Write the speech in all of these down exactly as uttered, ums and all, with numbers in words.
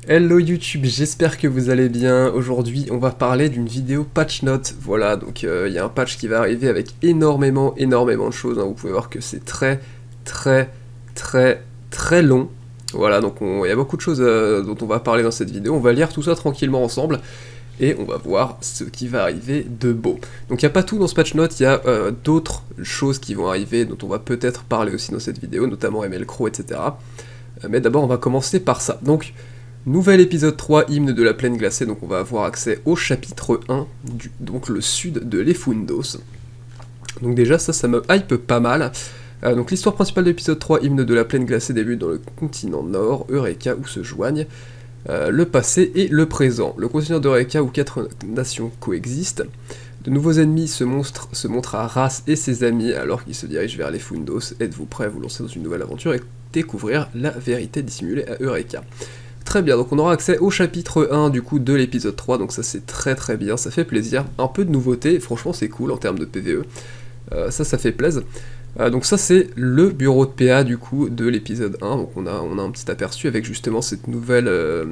Hello YouTube, j'espère que vous allez bien. Aujourd'hui, on va parler d'une vidéo patch note. Voilà, donc il euh, y a un patch qui va arriver avec énormément, énormément de choses. Hein. Vous pouvez voir que c'est très, très, très, très long. Voilà, donc il y a beaucoup de choses euh, dont on va parler dans cette vidéo. On va lire tout ça tranquillement ensemble et on va voir ce qui va arriver de beau. Donc il n'y a pas tout dans ce patch note, il y a euh, d'autres choses qui vont arriver dont on va peut-être parler aussi dans cette vidéo, notamment M L Crow, et cetera. Euh, mais d'abord, on va commencer par ça. Donc, nouvel épisode trois, hymne de la plaine glacée, donc on va avoir accès au chapitre un, du, donc le sud de l'Efundos. Donc déjà ça, ça me hype pas mal. Euh, donc l'histoire principale de l'épisode trois, hymne de la plaine glacée, débute dans le continent nord, Eureka, où se joignent euh, le passé et le présent. Le continent d'Eureka où quatre nations coexistent. De nouveaux ennemis se, montrent, se montrent à Ras et ses amis alors qu'ils se dirigent vers l'Efundos. Êtes-vous prêts à vous lancer dans une nouvelle aventure et découvrir la vérité dissimulée à Eureka? Très bien, donc on aura accès au chapitre un du coup de l'épisode trois, donc ça c'est très très bien, ça fait plaisir, un peu de nouveauté, franchement c'est cool en termes de P V E, euh, ça ça fait plaisir. Euh, donc ça c'est le bureau de P A du coup de l'épisode un, donc on a, on a un petit aperçu avec justement cette nouvelle, euh,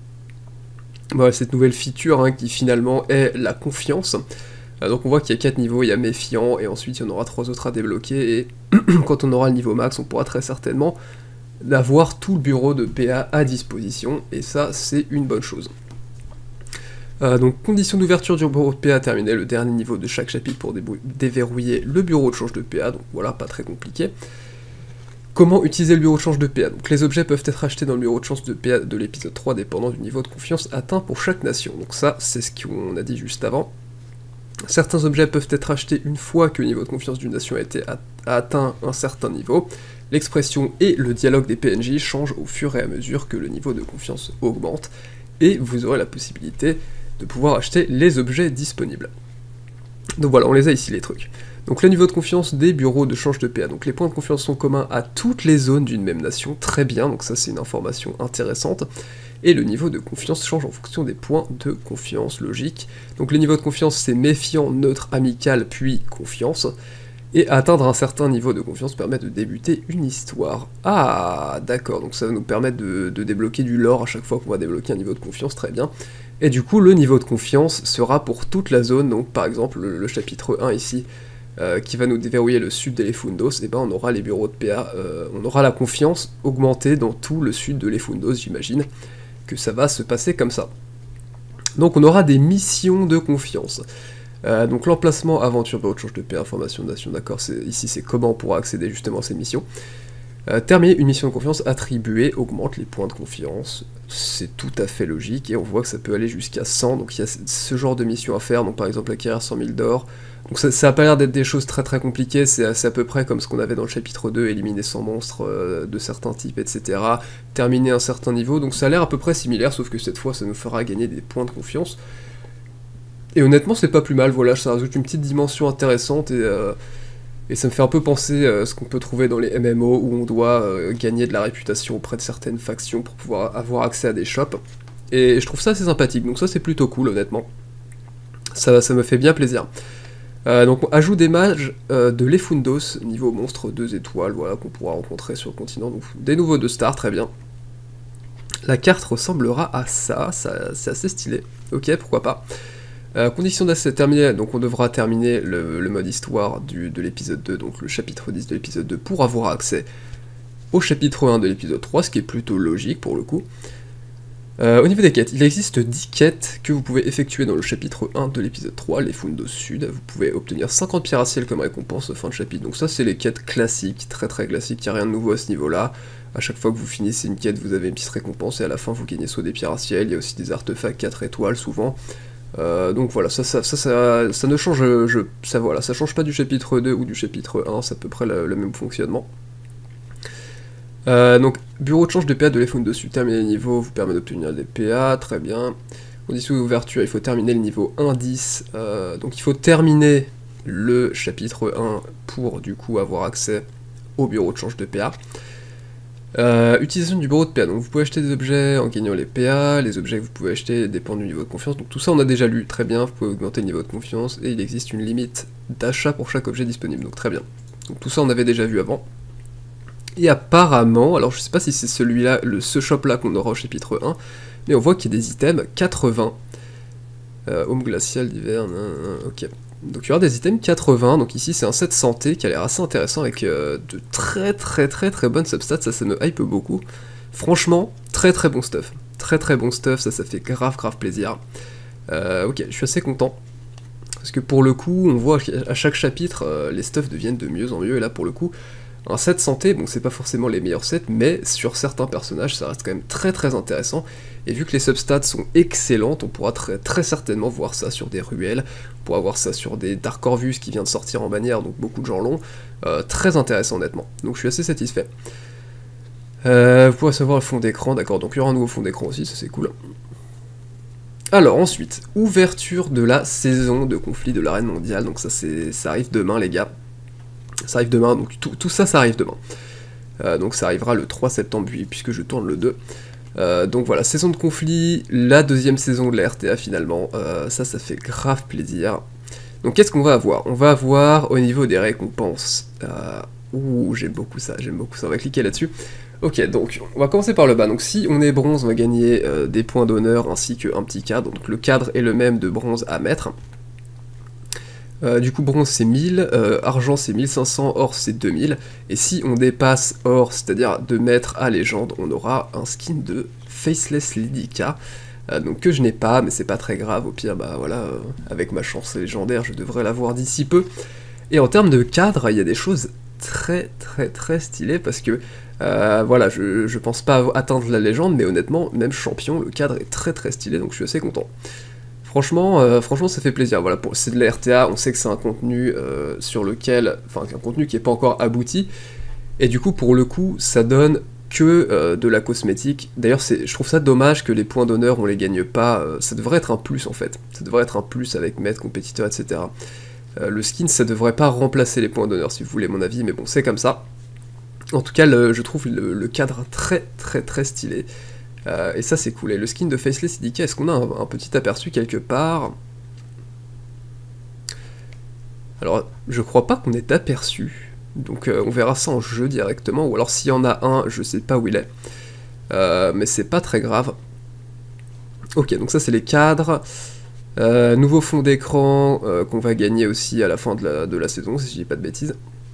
voilà, cette nouvelle feature hein, qui finalement est la confiance. Euh, donc on voit qu'il y a quatre niveaux, il y a méfiant, et ensuite il y en aura trois autres à débloquer, et quand on aura le niveau max on pourra très certainement d'avoir tout le bureau de P A à disposition, et ça c'est une bonne chose. Euh, donc condition d'ouverture du bureau de P A terminé, le dernier niveau de chaque chapitre pour déverrouiller le bureau de change de P A, donc voilà, pas très compliqué. Comment utiliser le bureau de change de P A? Donc les objets peuvent être achetés dans le bureau de change de P A de l'épisode trois dépendant du niveau de confiance atteint pour chaque nation, donc ça c'est ce qu'on a dit juste avant. Certains objets peuvent être achetés une fois que le niveau de confiance d'une nation a, été a, a atteint un certain niveau. L'expression et le dialogue des P N J changent au fur et à mesure que le niveau de confiance augmente, et vous aurez la possibilité de pouvoir acheter les objets disponibles. Donc voilà, on les a ici les trucs. Donc le niveau de confiance des bureaux de change de P A. Donc les points de confiance sont communs à toutes les zones d'une même nation, très bien, donc ça c'est une information intéressante. Et le niveau de confiance change en fonction des points de confiance, logique. Donc les niveaux de confiance c'est méfiant, neutre, amical, puis confiance. Et atteindre un certain niveau de confiance permet de débuter une histoire. Ah, d'accord, donc ça va nous permettre de, de débloquer du lore à chaque fois qu'on va débloquer un niveau de confiance, très bien. Et du coup, le niveau de confiance sera pour toute la zone, donc par exemple le, le chapitre un ici, euh, qui va nous déverrouiller le sud de l'Efundos, et ben on aura les bureaux de P A, euh, on aura la confiance augmentée dans tout le sud de l'Efundos, j'imagine que ça va se passer comme ça. Donc on aura des missions de confiance. Euh, donc l'emplacement, aventure, bureau de change de P A, information de nation, d'accord, ici c'est comment on pourra accéder justement à ces missions. Euh, terminer une mission de confiance attribuée augmente les points de confiance, c'est tout à fait logique, et on voit que ça peut aller jusqu'à cent, donc il y a ce genre de mission à faire, donc par exemple acquérir cent mille d'or, donc ça, ça a pas l'air d'être des choses très très compliquées, c'est à peu près comme ce qu'on avait dans le chapitre deux, éliminer cent monstres euh, de certains types, et cetera, terminer un certain niveau, donc ça a l'air à peu près similaire, sauf que cette fois ça nous fera gagner des points de confiance. Et honnêtement, c'est pas plus mal, voilà, ça rajoute une petite dimension intéressante, et, euh, et ça me fait un peu penser à ce qu'on peut trouver dans les M M O, où on doit euh, gagner de la réputation auprès de certaines factions pour pouvoir avoir accès à des shops. Et je trouve ça assez sympathique, donc ça c'est plutôt cool, honnêtement. Ça, ça me fait bien plaisir. Euh, donc ajout des mages euh, de l'Efundos, niveau monstre deux étoiles, voilà, qu'on pourra rencontrer sur le continent, donc des nouveaux deux stars, très bien. La carte ressemblera à ça, ça c'est assez stylé, ok, pourquoi pas. Euh, condition d'accès terminée, donc on devra terminer le, le mode histoire du, de l'épisode deux, donc le chapitre dix de l'épisode deux, pour avoir accès au chapitre un de l'épisode trois, ce qui est plutôt logique pour le coup. Euh, au niveau des quêtes, il existe dix quêtes que vous pouvez effectuer dans le chapitre un de l'épisode trois, les Fundos Sud. Vous pouvez obtenir cinquante pierres à ciel comme récompense fin de chapitre, donc ça c'est les quêtes classiques, très très classiques, il n'y a rien de nouveau à ce niveau-là. À chaque fois que vous finissez une quête, vous avez une petite récompense, et à la fin vous gagnez soit des pierres à ciel, il y a aussi des artefacts quatre étoiles souvent. Euh, donc voilà, ça, ça, ça, ça, ça ne change, je, ça, voilà, ça change pas du chapitre deux ou du chapitre un, c'est à peu près le, le même fonctionnement. Euh, donc, bureau de change de P A de l'Efundos dessus, terminer le niveau vous permet d'obtenir des P A, très bien. Condition d'ouverture, il faut terminer le niveau un dix, euh, donc il faut terminer le chapitre un pour du coup avoir accès au bureau de change de P A. Euh, utilisation du bureau de P A, donc vous pouvez acheter des objets en gagnant les P A, les objets que vous pouvez acheter dépendent du niveau de confiance, donc tout ça on a déjà lu, très bien, vous pouvez augmenter le niveau de confiance, et il existe une limite d'achat pour chaque objet disponible, donc très bien. Donc tout ça on avait déjà vu avant. Et apparemment, alors je sais pas si c'est celui-là, le, ce shop-là qu'on aura au chapitre un, mais on voit qu'il y a des items quatre-vingts. Euh, Home glacial d'hiver, ok. Donc il y aura des items quatre-vingts, donc ici c'est un set santé qui a l'air assez intéressant avec euh, de très très très très bonnes substats, ça ça me hype beaucoup. Franchement, très très bon stuff. Très très bon stuff, ça ça fait grave grave plaisir. Euh, ok, je suis assez content. Parce que pour le coup, on voit qu'à chaque chapitre, euh, les stuffs deviennent de mieux en mieux, et là pour le coup, un set santé, bon c'est pas forcément les meilleurs sets, mais sur certains personnages ça reste quand même très très intéressant, et vu que les substats sont excellentes, on pourra très, très certainement voir ça sur des ruelles, on pourra voir ça sur des Dark Corvus qui vient de sortir en bannière, donc beaucoup de gens l'ont, euh, très intéressant honnêtement, donc je suis assez satisfait. Euh, vous pourrez savoir le fond d'écran, d'accord, donc il y aura un nouveau fond d'écran aussi, ça c'est cool. Alors ensuite, ouverture de la saison de conflit de l'arène mondiale, donc ça, ça arrive demain les gars. Ça arrive demain, donc tout, tout ça, ça arrive demain. Euh, donc ça arrivera le trois septembre, puisque je tourne le deux. Euh, donc voilà, saison de conflit, la deuxième saison de la R T A finalement. Euh, ça, ça fait grave plaisir. Donc qu'est-ce qu'on va avoir? On va avoir au niveau des récompenses. Euh, ouh, j'aime beaucoup ça, j'aime beaucoup ça. On va cliquer là-dessus. Ok, donc on va commencer par le bas. Donc si on est bronze, on va gagner euh, des points d'honneur ainsi qu'un petit cadre. Donc le cadre est le même de bronze à mettre. Euh, du coup bronze c'est mille, euh, argent c'est mille cinq cents, or c'est deux mille, et si on dépasse or, c'est-à-dire de mètres à légende, on aura un skin de Faceless Lydica, euh, donc que je n'ai pas, mais c'est pas très grave, au pire, bah voilà, euh, avec ma chance légendaire, je devrais l'avoir d'ici peu. Et en termes de cadre, il y a des choses très très très stylées, parce que, euh, voilà, je, je pense pas atteindre la légende, mais honnêtement, même champion, le cadre est très très stylé, donc je suis assez content. Franchement, euh, franchement, ça fait plaisir. Voilà, c'est de la R T A, on sait que c'est un contenu euh, sur lequel, enfin, un contenu qui n'est pas encore abouti, et du coup, pour le coup, ça donne que euh, de la cosmétique. D'ailleurs, je trouve ça dommage que les points d'honneur, on les gagne pas. Euh, ça devrait être un plus en fait. Ça devrait être un plus avec maître, compétiteur, et cetera. Euh, le skin, ça devrait pas remplacer les points d'honneur, si vous voulez mon avis, mais bon, c'est comme ça. En tout cas, le, je trouve le, le cadre très très très stylé. Euh, et ça c'est cool. Et le skin de Faceless Lydica, est-ce qu'on a un, un petit aperçu quelque part? Alors, je crois pas qu'on ait aperçu. Donc euh, on verra ça en jeu directement. Ou alors s'il y en a un, je sais pas où il est. Euh, mais c'est pas très grave. Ok, donc ça c'est les cadres. Euh, nouveau fond d'écran euh, qu'on va gagner aussi à la fin de la, de la saison, si je dis pas de bêtises.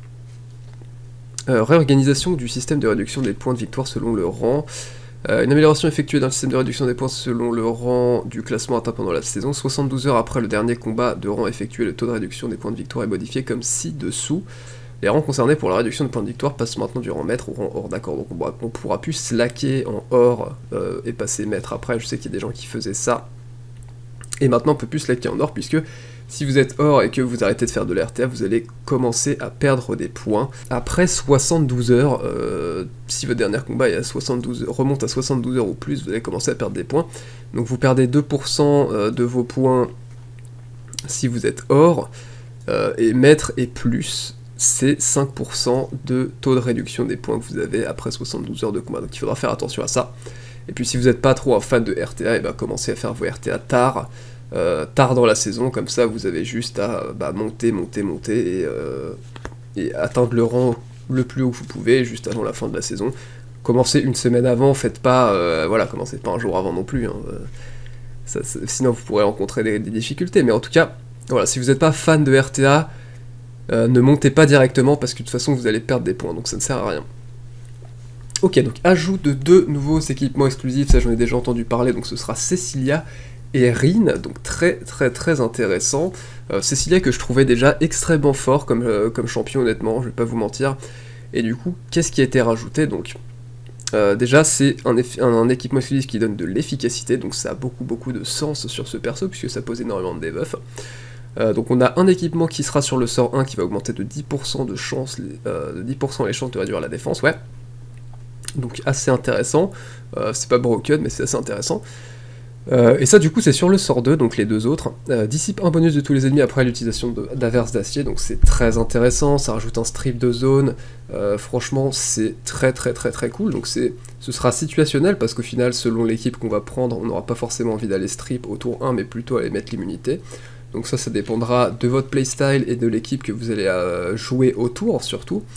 Euh, réorganisation du système de réduction des points de victoire selon le rang. Euh, une amélioration effectuée dans le système de réduction des points selon le rang du classement atteint pendant la saison. soixante-douze heures après le dernier combat de rang effectué, le taux de réduction des points de victoire est modifié comme ci-dessous. Les rangs concernés pour la réduction de points de victoire passent maintenant du rang maître au rang or, d'accord. Donc on pourra, on pourra plus slacker en or euh, et passer maître après. Je sais qu'il y a des gens qui faisaient ça. Et maintenant on peut plus slacker en or, puisque si vous êtes or et que vous arrêtez de faire de la R T A, vous allez commencer à perdre des points. Après soixante-douze heures, euh, si votre dernier combat est à soixante-douze, remonte à soixante-douze heures ou plus, vous allez commencer à perdre des points. Donc vous perdez deux pour cent de vos points si vous êtes or, euh, et maître et plus, c'est cinq pour cent de taux de réduction des points que vous avez après soixante-douze heures de combat. Donc il faudra faire attention à ça. Et puis si vous n'êtes pas trop un fan de R T A, et ben commencez à faire vos R T A tard. Euh, tard dans la saison, comme ça vous avez juste à bah, monter, monter, monter et, euh, et atteindre le rang le plus haut que vous pouvez juste avant la fin de la saison. Commencez une semaine avant, faites pas, euh, voilà, commencez pas un jour avant non plus, hein, euh, ça, ça, sinon vous pourrez rencontrer des, des difficultés, mais en tout cas, voilà, si vous n'êtes pas fan de R T A, euh, ne montez pas directement parce que de toute façon vous allez perdre des points, donc ça ne sert à rien. Ok, donc ajout de deux nouveaux équipements exclusifs, ça j'en ai déjà entendu parler, donc ce sera Cecilia et Rin, donc très très très intéressant. Euh, Cecilia que je trouvais déjà extrêmement fort comme, euh, comme champion honnêtement, je vais pas vous mentir. Et du coup, qu'est-ce qui a été rajouté? Donc euh, déjà c'est un, un, un équipement exclusif qui donne de l'efficacité, donc ça a beaucoup beaucoup de sens sur ce perso puisque ça pose énormément de debuffs. Euh, donc on a un équipement qui sera sur le sort un qui va augmenter de dix pour cent de chance, euh, de dix pour cent les chances de réduire la défense, ouais. Donc assez intéressant, euh, c'est pas broken mais c'est assez intéressant. Euh, et ça du coup c'est sur le sort deux, donc les deux autres. Euh, dissipe un bonus de tous les ennemis après l'utilisation d'averse d'acier, donc c'est très intéressant, ça rajoute un strip de zone, euh, franchement c'est très très très très cool, donc ce sera situationnel parce qu'au final selon l'équipe qu'on va prendre, on n'aura pas forcément envie d'aller strip au tour un mais plutôt aller mettre l'immunité. Donc ça ça dépendra de votre playstyle et de l'équipe que vous allez euh, jouer autour surtout.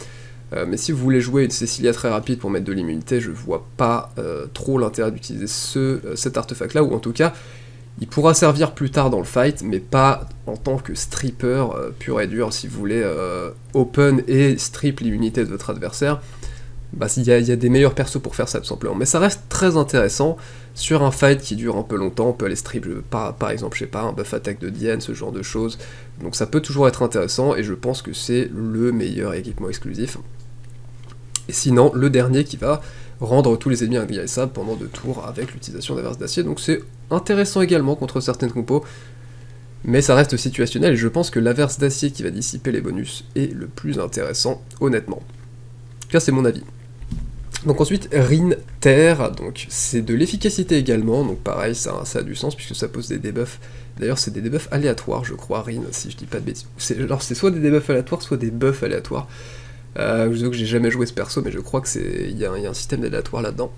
Euh, mais si vous voulez jouer une Cecilia très rapide pour mettre de l'immunité, je vois pas euh, trop l'intérêt d'utiliser ce, euh, cet artefact là, ou en tout cas, il pourra servir plus tard dans le fight, mais pas en tant que stripper euh, pur et dur. Si vous voulez euh, open et strip l'immunité de votre adversaire, bah il y, y a des meilleurs persos pour faire ça tout simplement. Mais ça reste très intéressant sur un fight qui dure un peu longtemps. On peut aller strip par, par exemple, je sais pas, un buff attaque de Diane, ce genre de choses. Donc ça peut toujours être intéressant et je pense que c'est le meilleur équipement exclusif. Et sinon, le dernier qui va rendre tous les ennemis inguérissables pendant deux tours avec l'utilisation d'averse d'acier. Donc c'est intéressant également contre certaines compos, mais ça reste situationnel et je pense que l'averse d'acier qui va dissiper les bonus est le plus intéressant, honnêtement. En tout cas, c'est mon avis. Donc ensuite, Rin Terre, donc c'est de l'efficacité également, donc pareil, ça, ça a du sens puisque ça pose des debuffs. D'ailleurs, c'est des debuffs aléatoires, je crois, Rin, si je dis pas de bêtises. Alors c'est soit des debuffs aléatoires, soit des buffs aléatoires. Euh, je sais que j'ai jamais joué ce perso, mais je crois que c'est il y, y a un système d'aléatoire là-dedans.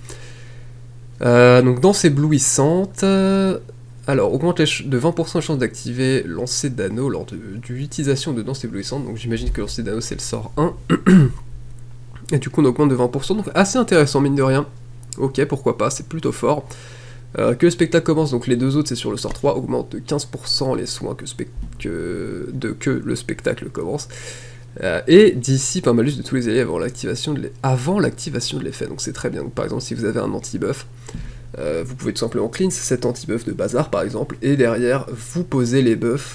Euh, donc danse éblouissante. Euh, alors augmente les de vingt pour cent les chances d'activer lancer d'anneau lors de, de l'utilisation de danse éblouissante. Donc j'imagine que lancer d'anneau c'est le sort un. Et du coup on augmente de vingt pour cent, donc assez intéressant mine de rien. Ok, pourquoi pas, c'est plutôt fort. Euh, que le spectacle commence, donc les deux autres c'est sur le sort trois, augmente de quinze pour cent les soins que, que, de, que le spectacle commence. Euh, et dissipe un malus de tous les alliés avant l'activation de l'effet, donc c'est très bien. Donc, par exemple, si vous avez un anti-buff, euh, vous pouvez tout simplement cleanse cet anti-buff de bazar par exemple, et derrière vous posez les buffs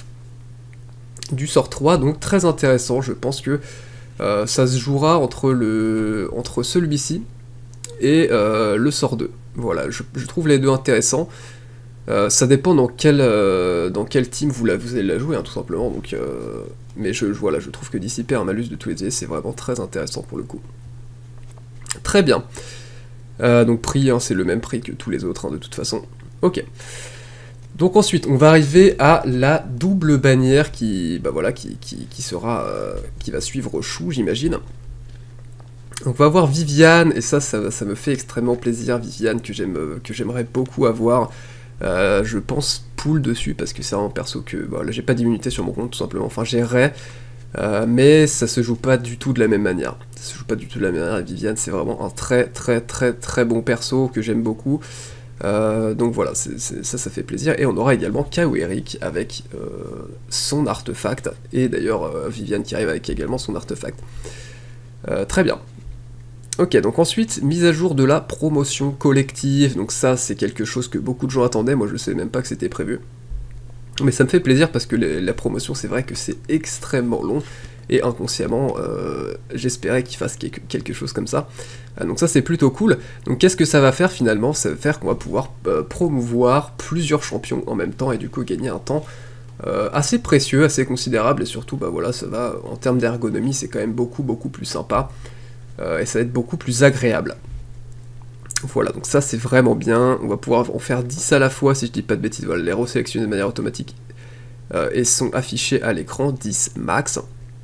du sort trois, donc très intéressant. Je pense que euh, ça se jouera entre, le, entre celui-ci et euh, le sort deux. Voilà, je, je trouve les deux intéressants. Euh, ça dépend dans quel, euh, dans quel team vous, la, vous allez la jouer, hein, tout simplement. Donc, euh, mais je, je, voilà, je trouve que dissiper un malus de tous les alliés, c'est vraiment très intéressant pour le coup. Très bien. Euh, donc prix, hein, c'est le même prix que tous les autres, hein, de toute façon. Ok. Donc ensuite, on va arriver à la double bannière qui, bah voilà, qui, qui, qui sera, euh, qui va suivre Chou, j'imagine. Donc on va avoir Viviane, et ça, ça, ça me fait extrêmement plaisir, Viviane, que j'aime, que j'aimerais beaucoup avoir. Euh, je pense pool dessus parce que c'est un perso que bon, là j'ai pas d'immunité sur mon compte tout simplement, enfin j'aimerais, euh, mais ça se joue pas du tout de la même manière. Ça se joue pas du tout de la même manière. Et Viviane c'est vraiment un très très très très bon perso que j'aime beaucoup. Euh, donc voilà, c'est, c'est, ça ça fait plaisir. Et on aura également Kao Eric avec euh, son artefact, et d'ailleurs euh, Viviane qui arrive avec également son artefact. Euh, très bien. Ok, donc ensuite, mise à jour de la promotion collective, donc ça c'est quelque chose que beaucoup de gens attendaient, moi je savais même pas que c'était prévu. Mais ça me fait plaisir parce que les, la promotion c'est vrai que c'est extrêmement long, et inconsciemment euh, j'espérais qu'il fasse quelque, quelque chose comme ça. Euh, donc ça c'est plutôt cool. Donc qu'est-ce que ça va faire finalement? Ça va faire qu'on va pouvoir euh, promouvoir plusieurs champions en même temps, et du coup gagner un temps euh, assez précieux, assez considérable, et surtout bah voilà, ça va, en termes d'ergonomie c'est quand même beaucoup beaucoup plus sympa. Euh, et ça va être beaucoup plus agréable. Voilà, donc ça c'est vraiment bien. On va pouvoir en faire dix à la fois, si je dis pas de bêtises. Voilà, les resélectionner de manière automatique euh, et sont affichés à l'écran, dix max.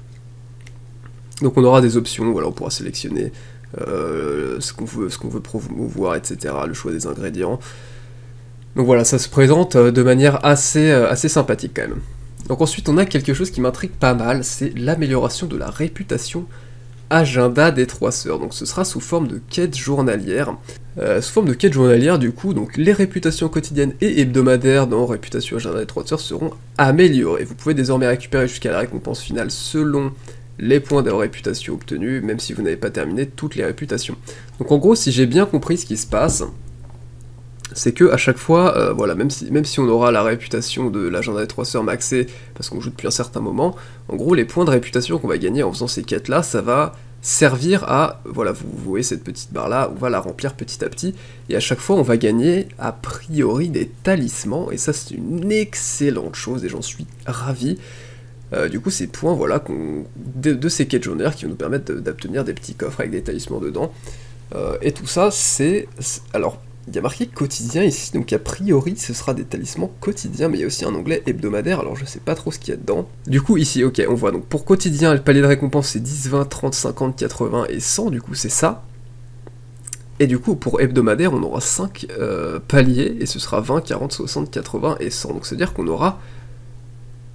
Donc on aura des options, voilà, on pourra sélectionner euh, ce qu'on veut, ce qu'on veut promouvoir, et cetera, le choix des ingrédients. Donc voilà, ça se présente de manière assez, euh, assez sympathique quand même. Donc ensuite on a quelque chose qui m'intrigue pas mal, c'est l'amélioration de la réputation agenda des trois sœurs, donc ce sera sous forme de quête journalière. Euh, sous forme de quête journalière, du coup, donc les réputations quotidiennes et hebdomadaires dans réputation agenda des trois sœurs seront améliorées. Vous pouvez désormais récupérer jusqu'à la récompense finale selon les points de réputation obtenus, même si vous n'avez pas terminé toutes les réputations. Donc en gros, si j'ai bien compris ce qui se passe, c'est que à chaque fois, euh, voilà, même si, même si on aura la réputation de l'agenda des trois sœurs maxée, parce qu'on joue depuis un certain moment, en gros, les points de réputation qu'on va gagner en faisant ces quêtes-là, ça va servir à, voilà, vous, vous voyez cette petite barre-là, on va la remplir petit à petit, et à chaque fois, on va gagner, a priori, des talismans, et ça, c'est une excellente chose, et j'en suis ravi. Euh, du coup, ces points, voilà, qu'on, de, de ces quêtes journalières qui vont nous permettre d'obtenir des petits coffres avec des talismans dedans, euh, et tout ça, c'est... alors... il y a marqué quotidien ici, donc a priori ce sera des talismans quotidiens, mais il y a aussi un onglet hebdomadaire, alors je sais pas trop ce qu'il y a dedans. Du coup ici, ok, on voit donc pour quotidien, le palier de récompense c'est dix, vingt, trente, cinquante, quatre-vingts et cent, du coup c'est ça. Et du coup pour hebdomadaire on aura cinq euh, paliers, et ce sera vingt, quarante, soixante, quatre-vingts et cent, donc c'est à dire qu'on aura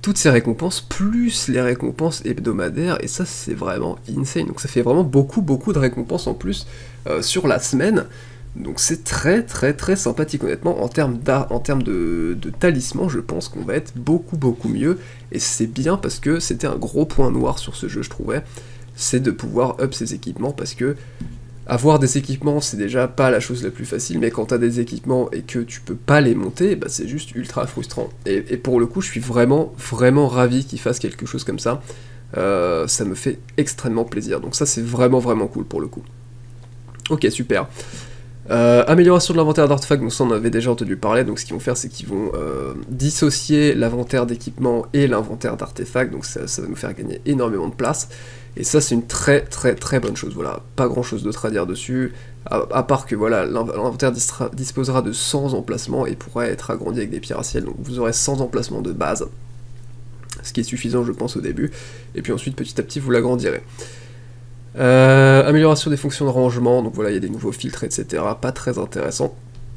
toutes ces récompenses, plus les récompenses hebdomadaires, et ça c'est vraiment insane, donc ça fait vraiment beaucoup beaucoup de récompenses en plus euh, sur la semaine, donc c'est très très très sympathique honnêtement, en termes d'art, en termes de, de talisman, je pense qu'on va être beaucoup beaucoup mieux, et c'est bien parce que c'était un gros point noir sur ce jeu je trouvais, c'est de pouvoir up ses équipements, parce que avoir des équipements, c'est déjà pas la chose la plus facile, mais quand t'as des équipements et que tu peux pas les monter, bah c'est juste ultra frustrant. Et, et pour le coup, je suis vraiment, vraiment ravi qu'ils fassent quelque chose comme ça. Euh, ça me fait extrêmement plaisir. Donc ça, c'est vraiment, vraiment cool pour le coup. Ok, super. Euh, amélioration de l'inventaire d'artefacts, donc ça on avait déjà entendu parler, donc ce qu'ils vont faire c'est qu'ils vont euh, dissocier l'inventaire d'équipement et l'inventaire d'artefacts, donc ça, ça va nous faire gagner énormément de place, et ça c'est une très très très bonne chose, voilà, pas grand chose d'autre à dire dessus, à, à part que voilà, l'inventaire disposera de cent emplacements et pourra être agrandi avec des pierres à ciel, donc vous aurez cent emplacements de base, ce qui est suffisant je pense au début, et puis ensuite petit à petit vous l'agrandirez. Euh, amélioration des fonctions de rangement, donc voilà, il y a des nouveaux filtres, et cetera. Pas très intéressant.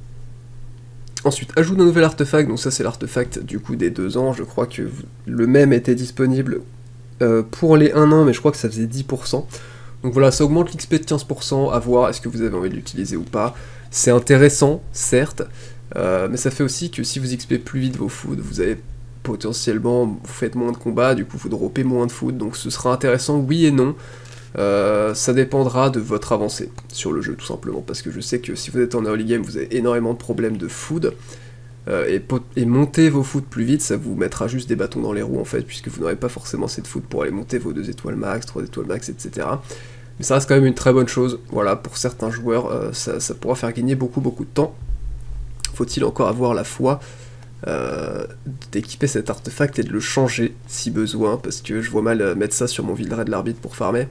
Ensuite, ajout d'un nouvel artefact, donc ça c'est l'artefact du coup des deux ans, je crois que le même était disponible euh, pour les un an, mais je crois que ça faisait dix pour cent. Donc voilà, ça augmente l'X P de quinze pour cent, à voir est-ce que vous avez envie de l'utiliser ou pas. C'est intéressant, certes, euh, mais ça fait aussi que si vous X P plus vite vos foods, vous avez potentiellement, vous faites moins de combats, du coup vous droppez moins de food, donc ce sera intéressant, oui et non. Euh, ça dépendra de votre avancée sur le jeu tout simplement, parce que je sais que si vous êtes en early game vous avez énormément de problèmes de food, euh, et, et monter vos food plus vite ça vous mettra juste des bâtons dans les roues en fait, puisque vous n'aurez pas forcément assez de food pour aller monter vos deux étoiles max, trois étoiles max, et cetera. Mais ça reste quand même une très bonne chose, voilà, pour certains joueurs euh, ça, ça pourra faire gagner beaucoup beaucoup de temps. Faut-il encore avoir la foi Euh, d'équiper cet artefact et de le changer si besoin, parce que je vois mal mettre ça sur mon Villeray de l'arbitre pour farmer.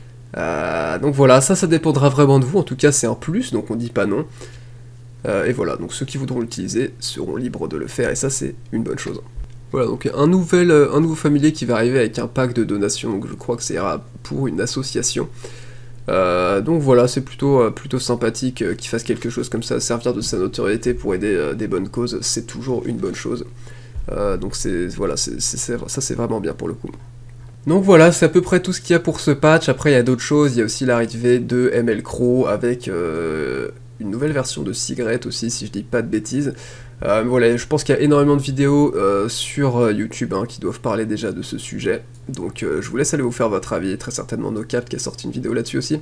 Euh, donc voilà, ça ça dépendra vraiment de vous, en tout cas c'est un plus, donc on dit pas non. Euh, et voilà, donc ceux qui voudront l'utiliser seront libres de le faire, et ça c'est une bonne chose. Voilà, donc un, nouvel, un nouveau familier qui va arriver avec un pack de donation, donc je crois que ça ira pour une association. Euh, donc voilà, c'est plutôt, euh, plutôt sympathique euh, qu'il fasse quelque chose comme ça, servir de sa notoriété pour aider euh, des bonnes causes, c'est toujours une bonne chose. Euh, donc c'est voilà, c'est, c'est, c'est, ça c'est vraiment bien pour le coup. Donc voilà, c'est à peu près tout ce qu'il y a pour ce patch. Après il y a d'autres choses, il y a aussi l'arrivée de M L Crow avec euh, une nouvelle version de Cigarette aussi, si je dis pas de bêtises. Euh, voilà, je pense qu'il y a énormément de vidéos euh, sur euh, YouTube hein, qui doivent parler déjà de ce sujet, donc euh, je vous laisse aller vous faire votre avis, très certainement NoCap qui a sorti une vidéo là-dessus aussi.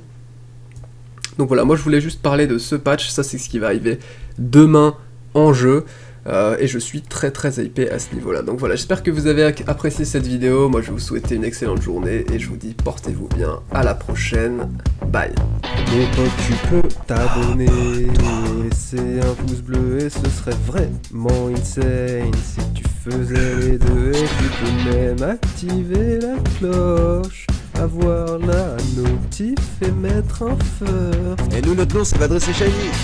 Donc voilà, moi je voulais juste parler de ce patch, ça c'est ce qui va arriver demain en jeu, euh, et je suis très très hypé à ce niveau-là. Donc voilà, j'espère que vous avez apprécié cette vidéo, moi je vais vous souhaiter une excellente journée, et je vous dis portez-vous bien, à la prochaine, bye. Et toi tu peux t'abonner, laisser un pouce bleu et ce serait vraiment insane si tu faisais les deux, et tu peux même activer la cloche, avoir la notif et mettre un feu. Et nous notre nom c'est Vadresse et Shiny.